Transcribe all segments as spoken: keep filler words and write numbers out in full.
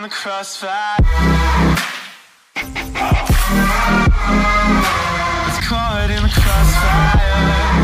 in the crossfire. It's caught in the crossfire.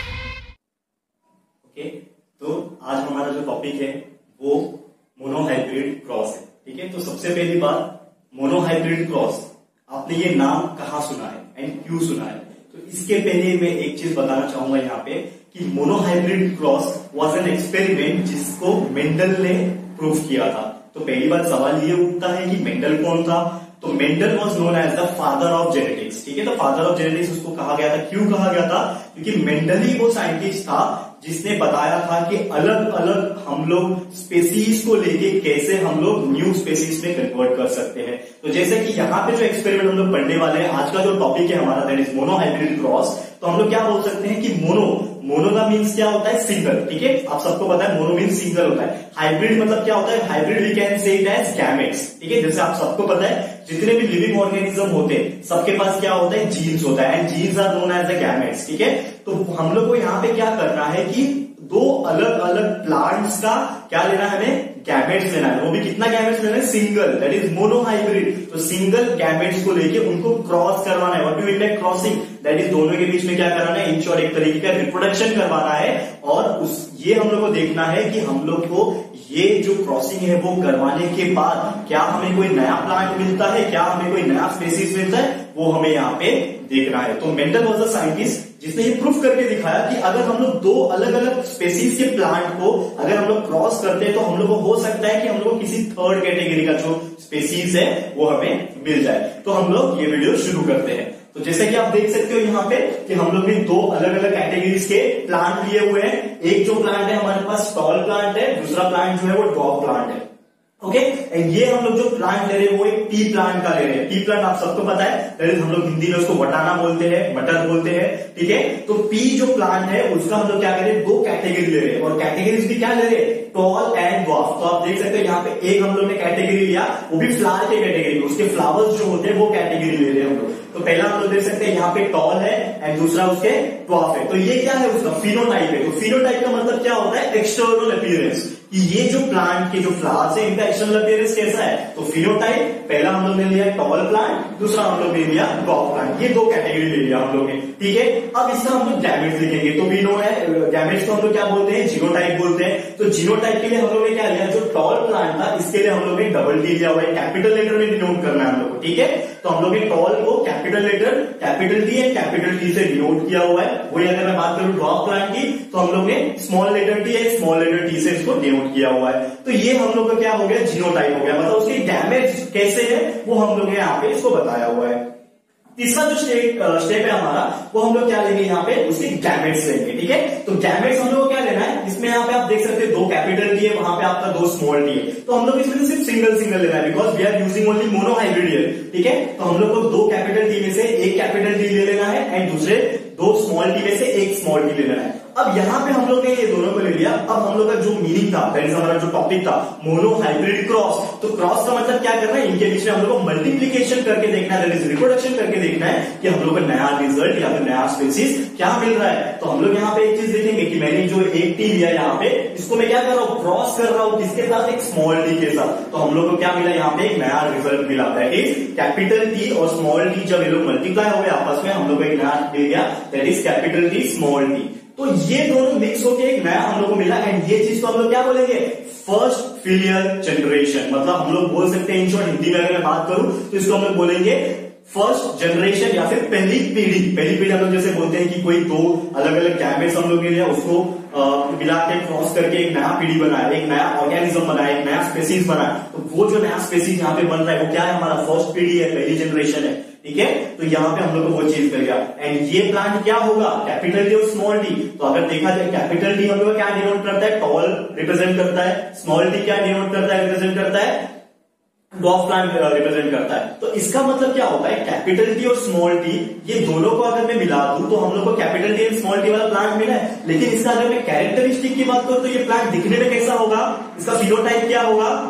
Okay, तो आज हमारा जो टॉपिक है वो मोनोहाइब्रिड क्रॉस है। ठीक है, तो सबसे पहली बात, मोनोहाइब्रिड क्रॉस आपने ये नाम कहाँ सुना है एंड क्यों सुना है? तो इसके पहले मैं एक चीज बताना चाहूंगा यहाँ पे कि monohybrid cross was an experiment जिसको मेंडल ने प्रूव किया था। तो पहली बार सवाल ये उठता है कि मेंडल कौन था? तो Mendel was known as the father of genetics. ठीक है, तो फादर ऑफ जेनेटिक्स उसको कहा गया था। क्यों कहा गया था? क्योंकि मेंडल ही वो साइंटिस्ट था जिसने बताया था कि अलग अलग हम लोग स्पेसीज को लेके कैसे हम लोग न्यू स्पेसीज में कन्वर्ट कर सकते हैं। तो जैसे कि यहाँ पे जो एक्सपेरिमेंट हम लोग पढ़ने वाले हैं, आज का जो टॉपिक है हमारा दैट इज मोनोहाइब्रिड क्रॉस। तो हम लोग क्या बोल सकते हैं कि मोनो मोनो का मीन्स क्या होता है? सिंगल। ठीक है, आप सबको पता है मोनो मीन्स सिंगल होता है। हाइब्रिड मतलब क्या होता है? Hybrid we can say it as gametes. ठीक है, जैसे आप सबको पता है जितने भी लिविंग ऑर्गेनिज्म होते हैं सबके पास क्या होता है? जीन्स होता है and genes are known as the gametes. ठीक है, तो हम लोग को यहाँ पे क्या करना है कि दो अलग अलग प्लांट्स का क्या लेना है? हमें गैमेट्स लेना है। वो भी कितना गैमेट्स लेना है? Single, that is monohybrid. तो सिंगल गैमेट्स को लेके उनको क्रॉस करवाना है। What do mean by crossing? That is दोनों के बीच में क्या कराना है? इन शॉर्ट एक तरीके का रिप्रोडक्शन करवाना है। और उस ये हम लोग को देखना है कि हम लोग को ये जो क्रॉसिंग है वो करवाने के बाद क्या हमें कोई नया प्लांट मिलता है, क्या हमें कोई नया स्पेसीज मिलता है, वो हमें यहाँ पे देखना है। तो मेंडल वाज द साइंटिस्ट जिसने ये प्रूफ करके दिखाया कि अगर हम लोग दो अलग अलग स्पेसीज के प्लांट को अगर हम लोग क्रॉस करते हैं तो हम लोग को हो सकता है कि हम लोग को किसी थर्ड कैटेगरी का जो स्पेसीज है वो हमें मिल जाए। तो हम लोग ये वीडियो शुरू करते हैं। तो जैसे कि आप देख सकते हो यहाँ पे कि हम लोग भी दो अलग अलग कैटेगरीज के प्लांट लिए हुए हैं। एक जो प्लांट है हमारे पास टॉल प्लांट है, दूसरा प्लांट जो है वो ड्वार्फ प्लांट है। ओके, एंड ये हम लोग जो प्लांट ले रहे हैं वो एक पी प्लांट का ले रहे हैं। पी प्लांट आप सबको पता है, दैट इज हम लोग हिंदी में उसको वटाना बोलते हैं, मटर बोलते हैं। ठीक है, तो पी जो प्लांट है उसका हम लोग क्या करें? दो कैटेगरी ले रहे हैं और कैटेगरीज भी क्या ले रहे हैं? Tall and dwarf. तो आप देख सकते हैं यहाँ पे एक हम लोग ने कैटेगरी लिया, वो भी फ्लावर के कैटेगरी में, उसके फ्लावर्स जो होते हैं वो कैटेगरी ले रहे हैं हम लोग। तो पहला हम लोग देख सकते हैं यहाँ पे टॉल है एंड दूसरा उसके ड्वार्फ है। तो ये क्या है? उसका फिनोटाइप है। तो फिनोटाइप का मतलब क्या होता है? एक्सटर्नल अपीयरेंस, कि ये जो प्लांट के जो फ्लावर्स है इनका एक्सटर्नल अपीयरेंस कैसा है? तो फिनोटाइप पहला हम लोग ने लिया टॉल प्लांट, दूसरा हम लोग ने लिया ड्वार्फ प्लांट। ये दो कैटेगरी ले लिया हम लोग ने। ठीक है, अब इसका हम लोग गैमेट्स लिखेंगे। तो वी नो है गैमेट्स को हम लोग क्या बोलते हैं? जीनोटाइप बोलते हैं। तो जीनोटाइप के लिए हम लोग ने क्या लिया? जो टॉल प्लांट था इसके लिए हम लोग ने डबल टी लिया हुआ है, कैपिटल लेटर में डिनोट करना है हम लोग को। ठीक है, तो हम लोग ने टॉल को capital letter capital T and capital T से डिनोट किया हुआ है। वही अगर मैं बात करूं ड्वार्फ प्लांट की तो हम लोग ने small letter t and small letter t से इसको डिनोट किया हुआ है। तो ये हम लोग का क्या हो गया? जीनोटाइप हो गया। मतलब उसके गैमेट्स कैसे है वो हम लोग ने यहाँ पे इसको बताया हुआ है। तीसरा जो स्टेप स्टेप है हमारा वो हम लोग क्या लेंगे? यहाँ पे उसके गैमेट्स लेंगे। ठीक है, तो गैमेट्स हम लोग को क्या लेना है? इसमें यहाँ पे आप देख सकते हैं दो कैपिटल टी है, वहां पे आपका दो स्मॉल टी है। तो हम लोग इसमें सिर्फ सिंगल सिंगल लेना है because we are using only monohybrid here. ठीक है, तो हम लोग को दो कैपिटल टी में से एक कैपिटल टी ले लेना है एंड दूसरे दो स्मॉल टी में से एक स्मॉल टी ले लेना है। अब यहाँ पे हम लोग ने ये दोनों को ले लिया। अब हम लोग का जो मीनिंग था, दैट इज हमारा जो टॉपिक था मोनोहाइब्रिड क्रॉस। तो क्रॉस का मतलब क्या करना है? इनके बीच में हम लोग को मल्टीप्लीकेशन करके देखना है, दैट इज रिप्रोडक्शन करके देखना है कि हम लोग को नया रिजल्ट या फिर नया स्पेसीज क्या मिल रहा है। तो हम लोग यहाँ पे एक चीज देखेंगे कि मैंने जो एक टी लिया यहाँ पे, इसको मैं क्या कर रहा हूँ? क्रॉस कर रहा हूँ किसके साथ? एक स्मॉल टी के साथ। तो हम लोग को क्या मिला? यहाँ पे एक नया रिजल्ट मिला, दैट इज कैपिटल टी और स्मॉल टी जब ये लोग मल्टीप्लाई हो गए आपस में हम लोग को एक नया मिल गया, that is capital T small T. तो ये दोनों मिक्स होके एक नया हम लोग को मिला एंड ये चीज को हम लोग क्या बोलेंगे? First filial generation. मतलब हम लोग बोल सकते हैं इन शॉर्ट हिंदी में अगर मैं बात करूं तो इसको हम लोग बोलेंगे फर्स्ट जनरेशन या फिर पहली पीढ़ी। पहली पीढ़ी हम लोग जैसे बोलते हैं कि कोई दो अलग अलग गैमेट्स हम लोग ले लिया, उसको मिला के क्रॉस करके एक नया पीढ़ी बनाया, एक नया ऑर्गेनिज्म बनाया, एक नया स्पेसीज बनाया। तो वो जो नया स्पेसीज यहाँ पे बन रहा है वो क्या है? हमारा फर्स्ट पीढ़ी है, पहली जनरेशन है। ठीक है, तो यहाँ पे हम लोग को वो चीज मिल गया एंड ये प्लांट क्या होगा? कैपिटल टी और स्मॉल टी। तो अगर देखा जाए कैपिटल टी हम लोग क्या डिनोट करता है? टॉल रिप्रेजेंट करता है। स्मॉल टी क्या डिनोट करता है? रिप्रेजेंट करता है ड्वार्फ प्लांट रिप्रेजेंट करता है। तो इसका मतलब क्या होता है? कैपिटल टी और स्मॉल टी ये दोनों को अगर मैं मिला दूं तो हम लोग को capital T and small T वाला प्लांट मिला है। लेकिन इसका अगर मैं कैरेक्टरिस्टिक की बात करूं तो ये प्लांट दिखने में कैसा होगा? इसका फिनोटाइप क्या होगा?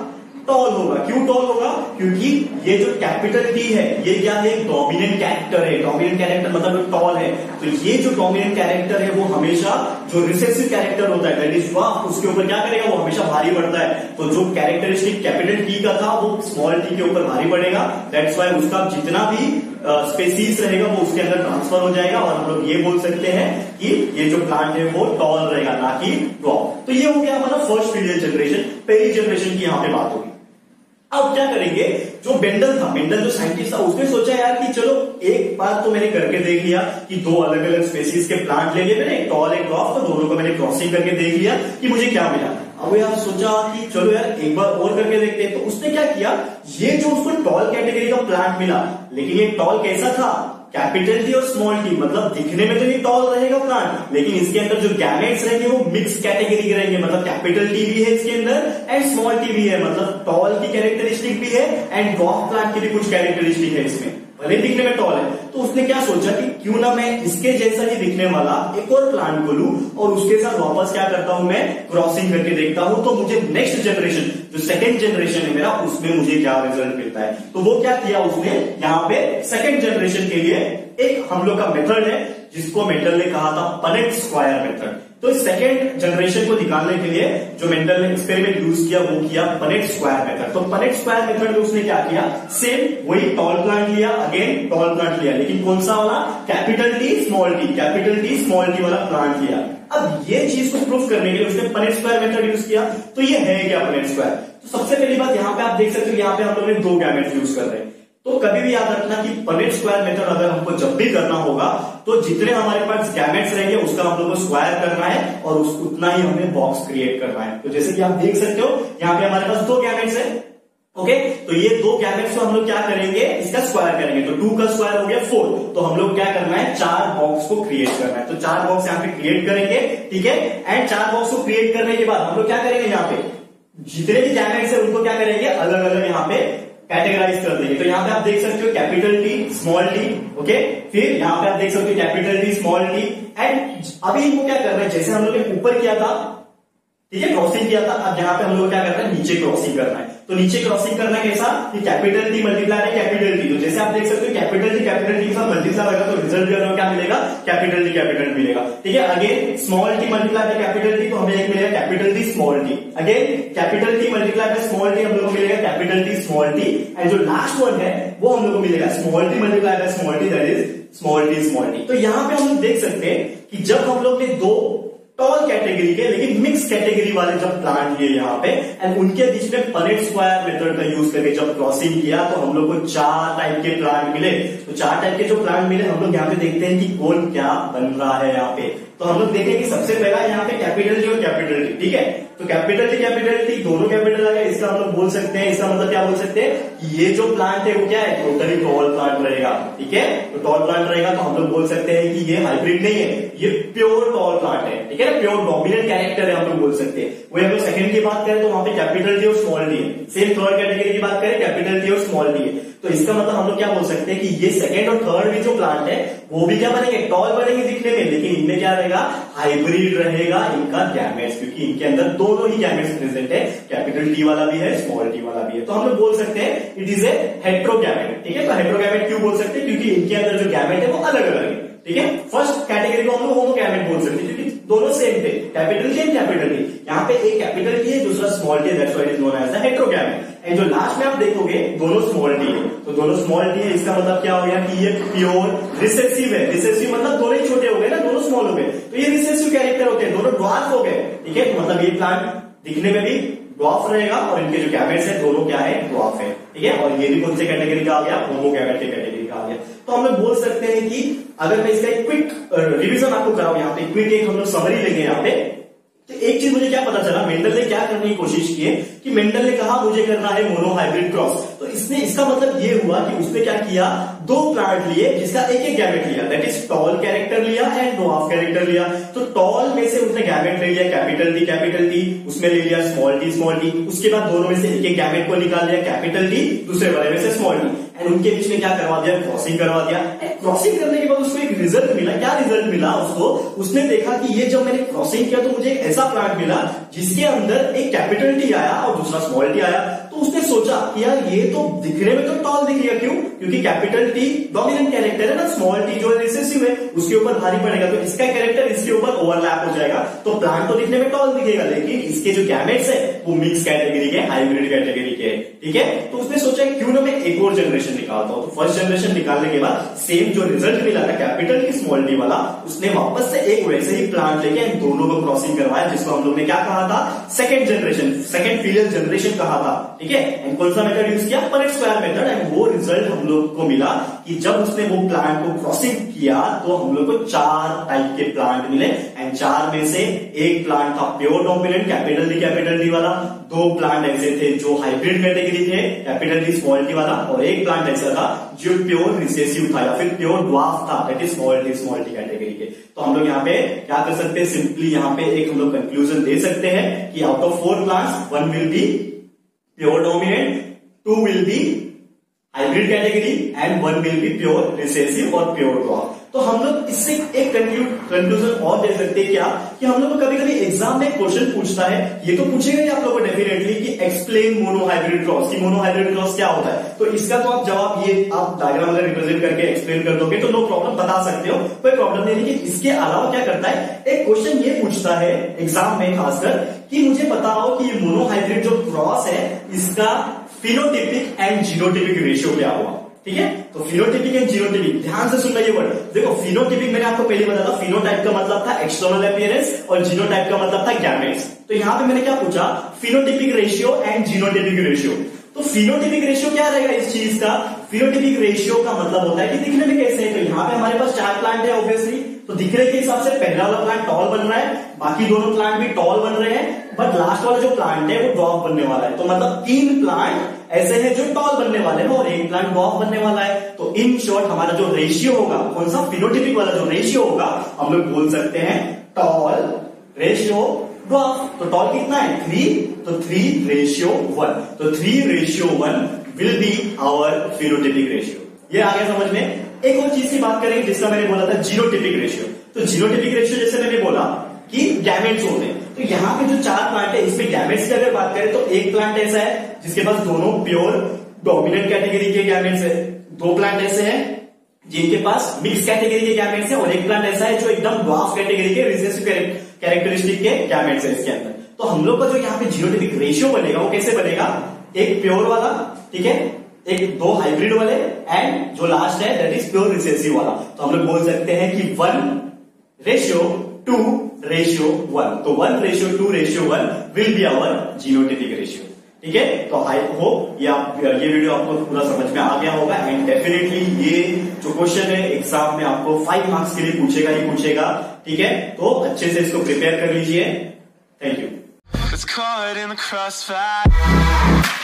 टॉल होगा। क्यों टॉल होगा? क्योंकि ये जो कैपिटल टी है ये क्या है? डोमिनेंट कैरेक्टर है। डोमिनेंट कैरेक्टर मतलब टॉल है। तो ये जो डोमिनेंट कैरेक्टर है वो हमेशा जो रिसेसिव कैरेक्टर होता है दैट इज ड्वार्फ, उसके ऊपर क्या करेगा? वो हमेशा भारी पड़ता है। तो जो कैरेक्टरिस्टिक कैपिटल टी का था वो स्मॉल टी के ऊपर भारी पड़ेगा। दैट्स व्हाई उसका जितना भी स्पेसीज uh, रहेगा वो उसके अंदर ट्रांसफर हो जाएगा और हम लोग ये बोल सकते हैं कि ये जो प्लांट है वो टॉल रहेगा, ना कि ड्वार्फ। तो ये हो गया हमारा फर्स्ट फीलियल जनरेशन, पहली जनरेशन की यहां पे बात होगी। अब क्या करेंगे? जो मेंडल था, मेंडल जो साइंटिस्ट था, उसने सोचा यार कि चलो एक बात तो मैंने करके देख लिया कि दो अलग अलग स्पेसीज के प्लांट ले लिए मैंने, एक टॉल एक ड्वार्फ, तो दोनों को मैंने क्रॉसिंग करके देख लिया कि मुझे क्या मिला। अब यार सोचा कि चलो यार एक बार और करके देखते हैं। तो उसने क्या किया? ये जो उसको टॉल कैटेगरी का प्लांट मिला, लेकिन ये टॉल कैसा था? कैपिटल टी और स्मॉल टी, मतलब दिखने में तो ये टॉल रहेगा प्लांट, लेकिन इसके अंदर जो गैमेट्स रहेंगे वो मिक्स कैटेगरी के रहेंगे। मतलब कैपिटल टी भी है इसके अंदर एंड स्मॉल टी भी है, मतलब टॉल की कैरेक्टरिस्टिक भी है एंड ड्वार्फ प्लांट की भी कुछ कैरेक्टरिस्टिक है इसमें, भले दिखने में टॉल है। तो उसने क्या सोचा कि क्यों ना मैं इसके जैसा ही दिखने वाला एक और प्लांट को लूं और उसके साथ वापस क्या करता हूं, मैं क्रॉसिंग करके देखता हूं, तो मुझे नेक्स्ट जनरेशन जो सेकंड जनरेशन है मेरा उसमें मुझे क्या रिजल्ट मिलता है। तो वो क्या किया उसने, यहाँ पे सेकंड जनरेशन के लिए एक हम लोग का मेथड है जिसको मेंडल ने कहा था पनेट स्क्वायर मेथड। तो इस सेकेंड जनरेशन को निकालने के लिए जो मेंडल ने एक्सपेरिमेंट यूज किया वो किया पनेट स्क्वायर मेथड। तो पनेट स्क्वायर मेथड में उसने क्या किया? सेम वही टॉल प्लांट लिया, अगेन टॉल प्लांट लिया, लेकिन कौन सा वाला? Capital T small T, capital T small T वाला प्लांट लिया। अब ये चीज को प्रूफ करने के लिए उसने पनेट स्क्वायर मेथड यूज किया। तो ये है क्या पनेट स्क्वायर? तो सबसे पहली बात यहाँ पे आप देख सकते हो, यहाँ पे हम लोग दो गैमेट्स यूज कर रहे हैं। तो कभी भी याद रखना कि पनेट स्क्वायर मेथड अगर हमको जब भी करना होगा तो जितने हमारे पास गैमेट्स रहेंगे उसका हम लोग को स्क्वायर करना है और उस उतना ही हमें बॉक्स क्रिएट करना है। तो जैसे कि आप देख सकते हो यहाँ पे हमारे पास दो गैमेट्स है, ओके। तो ये दो गैमेट्स को हम लोग क्या करेंगे? इसका स्क्वायर करेंगे। तो टू का स्क्वायर हो गया फोर। तो हम लोग क्या करना है? चार बॉक्स को क्रिएट करना है। तो चार बॉक्स यहाँ पे क्रिएट करेंगे, ठीक है। एंड चार बॉक्स को क्रिएट करने के बाद हम लोग क्या करेंगे? यहाँ पे जितने भी गैमेट्स है उनको क्या करेंगे? अलग अलग यहाँ पे कैटेगराइज कर देंगे। तो यहाँ पे आप देख सकते हो capital T small T, okay. फिर यहाँ पे आप देख सकते हो capital T small T. And अभी इनको क्या करना है? जैसे हम लोग ने ऊपर किया था, ठीक है, क्रॉसिंग किया था, अब यहाँ पे हम लोग क्या करना है? नीचे क्रॉसिंग करना है। तो नीचे क्रॉसिंग करना कैसा? कि कैपिटल टी मल्टीप्लाई है कैपिटल टी। तो जैसे आप देख सकते हो कैपिटल टी कैपिटल टी के साथ मल्टीप्लाई होगा तो रिजल्ट जो है क्या मिलेगा? कैपिटल टी कैपिटल टी मिलेगा, ठीक है। Again small T multiply by capital T तो हमें एक मिलेगा capital T small T. Again capital T multiply by small T हम लोग को मिलेगा capital T small T. And जो लास्ट वन है वो हम लोग को मिलेगा small T multiply by small T, that is small T small T. तो यहाँ पे हम लोग देख सकते हैं कि जब हम लोग ने दो टॉल कैटेगरी के लेकिन मिक्स कैटेगरी वाले जब प्लांट लिए यहाँ पे एंड उनके बीच में पनेट स्क्वायर मेथड का यूज करके जब क्रॉसिंग किया तो हम लोग को चार टाइप के प्लांट मिले। तो चार टाइप के जो प्लांट मिले हम लोग यहाँ पे देखते हैं कि कौन क्या बन रहा है यहाँ पे। तो हम लोग देखें कि सबसे पहला यहाँ पे कैपिटल टी और कैपिटल टी, ठीक है। तो कैपिटल टी कैपिटल टी दोनों कैपिटल आ गए, इसका हम लोग बोल सकते हैं, इसका मतलब क्या बोल सकते हैं कि ये जो प्लांट है वो क्या है? टोटली टॉल प्लांट रहेगा, ठीक है। तो टॉल प्लांट रहेगा तो हम लोग बोल सकते हैं कि ये हाइब्रिड नहीं है, ये प्योर टॉल प्लांट है, ठीक है ना। प्योर डोमिनेंट कैरेक्टर है हम लोग बोल सकते हैं। वही हम लोग सेकंड की बात करें तो वहां पे कैपिटल टी और स्मॉल टी है। सेम थर्ड कैटेगरी की बात करें कैपिटल टी और स्मॉल टी है। तो इसका मतलब हम लोग क्या बोल सकते हैं कि ये सेकंड और थर्ड भी जो प्लांट है वो भी क्या बनेंगे? टॉल बनेंगे दिखने में, लेकिन इनमें क्या रहेगा? हाइब्रिड रहेगा इनका गैमेट्स, क्योंकि इनके अंदर दोनों ही गैमेट्स प्रेजेंट है, कैपिटल टी वाला भी है स्मॉल टी वाला भी है। तो हम लोग बोल सकते हैं इट इज ए हेट्रोगैमेट, ठीक है। तो हेट्रोगैमेट क्यों बोल सकते हैं? क्योंकि इनके अंदर जो गैमेट है वो अलग अलग है, ठीक है। फर्स्ट कैटेगरी को हम लोग होमोगैमेट बोल सकते हैं क्योंकि दोनों सेम थे, capital T and capital T. यहाँ पे एक कैपिटल टी है दूसरा स्मॉल टी है, that's why it is known as the heterogamete. And जो लास्ट में आप देखोगे दोनों स्मॉल टी है, तो दोनों स्मॉल टी है, इसका मतलब क्या हो गया कि ये प्योर रिसेसिव है। रिसेसिव मतलब दोनों ही छोटे हो गए ना, दोनों स्मॉल हो गए, तो ये रिसेसिव कैरेक्टर होते हैं, दोनों ड्वार्फ हो गए, ठीक है। तो मतलब ये प्लांट दिखने में भी ड्वार्फ रहेगा और इनके जो गैमेट्स है दोनों क्या है? ड्वार्फ है, ठीक है। और ये भी कौन से कैटेगरी का आ गया? होमोगैमेट के कैटेगरी का आ गया। तो हम लोग बोल सकते हैं कि अगर मैं इसका एक क्विक रिवीजन आपको कराऊं, यहाँ पे क्विक एक हम लोग समरी लेंगे यहाँ पे। तो एक चीज मुझे क्या पता चला, मेंडल ने क्या करने की कोशिश की है कि मेंडल ने कहा मुझे करना है मोनो हाइब्रिड क्रॉस। तो इसने इसका मतलब ये हुआ कि उसने क्या किया? दो प्लांट लिए जिसका एक एक गैमेट लिया, दैट इज टॉल कैरेक्टर लिया एंड ड्वार्फ कैरेक्टर लिया। तो टॉल में से उसने गैमेट ले लिया कैपिटल टी कैपिटल टी, उसमें ले लिया स्मॉल टी स्मॉल टी, उसके बाद दोनों में से एक एक गैमेट को निकाल लिया कैपिटल टी, दूसरे वाले में से स्मॉल टी, एंड उनके बीच में क्या करवा दिया? क्रॉसिंग करवा दिया। क्रॉसिंग करने के बाद उसको एक रिजल्ट मिला। क्या रिजल्ट मिला उसको? उसने देखा कि ये जब मैंने क्रॉसिंग किया तो मुझे एक ऐसा प्लांट मिला जिसके अंदर एक कैपिटल टी आया और दूसरा स्मॉल टी आया। तो उसने सोचा कि यार ये तो दिखने में तो टॉल दिखेगा, क्यों? क्योंकि कैपिटल टी डोमिनेंट कैरेक्टर है ना, स्मॉल टी जो रिसेसिव है उसके ऊपर भारी पड़ेगा, तो इसका कैरेक्टर इसके ऊपर ओवरलैप हो जाएगा, तो प्लांट तो दिखने में टॉल दिखेगा, लेकिन इसके जो गैमेट्स है वो मिक्स कैटेगरी के, हाइब्रिड कैटेगरी के, ठीक है। तो उसने सोचा क्यों ना मैं एक और जनरेशन निकालता हूं। तो फर्स्ट जनरेशन निकालने के बाद सेम जो रिजल्ट मिला था कैपिटल की स्मॉल टी वाला, उसने वापस से एक वैसे ही प्लांट लेके दोनों को क्रॉसिंग करवाया, जिसको हम लोग ने क्या कहा था, second generation, second filial generation कहा था, ठीक है। एंड कौन सा मेथड यूज किया, परेट स्क्वायर मेथड। एंड वो रिजल्ट हम लोग को मिला कि जब उसने वो प्लांट को क्रॉसिंग किया तो हम लोग को चार टाइप के प्लांट मिले। एंड चार में से एक प्लांट था pure dominant capital D capital D वाला, दो प्लांट ऐसे थे जो हाइब्रिड कैटेगरी थे कैपिटल डी स्मॉल टी वाला, और एक प्लांट ऐसा था जो प्योर रिसेसिव था या फिर प्योर ड्वार्फ था, that is small T small T category के। तो हम लोग यहाँ पे क्या कर सकते हैं, सिंपली यहाँ पे एक हम लोग कंक्लूजन दे सकते हैं कि out of four plants one will be pure dominant, two will be hybrid category and one will be pure recessive और प्योर ड्वार्फ। तो हम लोग इससे एक कंक्लूजन और दे सकते हैं क्या, कि हम लोग को कभी कभी एग्जाम में क्वेश्चन पूछता है, ये तो पूछेगा ही आप लोगों को डेफिनेटली कि एक्सप्लेन मोनो हाइब्रिड क्रॉस, की मोनो हाइब्रिड क्रॉस क्या होता है। तो इसका तो आप जवाब ये आप डायग्राम अगर रिप्रेजेंट करके एक्सप्लेन कर दोगे तो नो प्रॉब्लम, बता सकते हो, कोई प्रॉब्लम नहीं। लेकिन इसके अलावा क्या करता है, एक क्वेश्चन ये पूछता है एग्जाम में खासकर कि मुझे बताओ कि ये मोनो हाइब्रिड जो क्रॉस है इसका फिनोटिपिक एंड जीनोटिपिक रेशियो क्या हुआ, ठीक है। तो फिनोटिपिक एंड जीनोटिपिक, ध्यान से सुनना ये वर्ड। देखो फिनोटिपिक मैंने आपको पहले बताया था, फिनोटाइप का मतलब था एक्सटर्नल अपीयरेंस और जीनोटाइप का मतलब था गैमेट्स। तो यहाँ पे मैंने क्या पूछा, phenotypic ratio and genotypic ratio. तो फिनोटिपिक रेशियो क्या रहेगा इस चीज का, फिनोटिपिक रेशियो का मतलब होता है कि दिखने में कैसे है। तो यहाँ पे हमारे पास चार प्लांट है ऑब्वियसली, तो दिखने के हिसाब से पहला वाला प्लांट टॉल बन रहा है, बाकी दोनों प्लांट भी टॉल बन रहे हैं, बट लास्ट वाला जो प्लांट है वो ड्वार्फ बनने वाला है। तो मतलब तीन प्लांट ऐसे हैं जो टॉल बनने वाले हैं और एक प्लांट ड्वार्फ बनने वाला है। तो इन शॉर्ट हमारा जो रेशियो होगा, कौन सा, फिनोटिपिक वाला जो रेशियो होगा, हम लोग बोल सकते हैं टॉल रेशियो ड्वार्फ। तो टॉल कितना है, थ्री, तो थ्री रेशियो वन, तो three ratio one will be our phenotypic ratio. ये आ गया समझ में। एक और चीज की बात करेंगे जिसका मैंने बोला था जीनोटिपिक रेशियो। तो जीनोटिपिक रेशियो जैसे मैंने बोला कि गैमेट्स होते हैं, तो यहाँ पे जो चार प्लांट है इसमें गैमेट्स की अगर बात करें तो एक प्लांट ऐसा है जिसके पास दोनों प्योर डोमिनेंट कैटेगरी के गैमेट्स है, दो प्लांट ऐसे हैं जिनके पास मिक्स कैटेगरी के गैमेट्स है, और एक प्लांट ऐसा है जो एकदम ड्वार्फ कैटेगरी के रिसेसिव कैरेक्टरिस्टिक के गैमेट्स है इसके अंदर। तो हम लोग का जो यहाँ पे जीनोटिपिक रेशियो बनेगा वो कैसे बनेगा, एक प्योर वाला, ठीक है, एक दो हाइब्रिड वाले एंड जो लास्ट है दैट इज प्योर रिसेसिव वाला। तो हम लोग बोल सकते हैं कि one ratio two ratio one, तो one ratio two ratio one will be our genotypic ratio, ठीक है। तो आई होप ये आप ये वीडियो आपको पूरा समझ में आ गया होगा। एंड डेफिनेटली ये जो क्वेश्चन है एग्जाम में आपको फाइव मार्क्स के लिए पूछेगा ही पूछेगा, ठीक है। तो अच्छे से इसको प्रिपेयर कर लीजिए। Thank you. It's caught in the crossfire.